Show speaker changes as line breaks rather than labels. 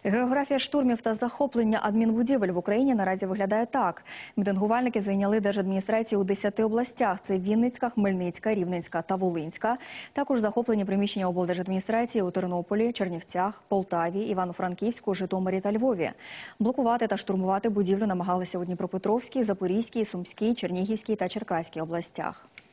Географія штурмів та захоплення адмінбудівель в Україні наразі виглядає так. Мітингувальники зайняли держадміністрації у 10 областях. Це Вінницька, Хмельницька, Рівненська та Волинська. Також захоплені приміщення облдержадміністрації у Тернополі, Чернівцях, Полтаві, Івано-Франківську, Житомирі та Львові. Блокувати та штурмувати будівлю намагалися у Дніпропетровській, Запорізькій, Сумській, Чернігівській та Черкаській областях.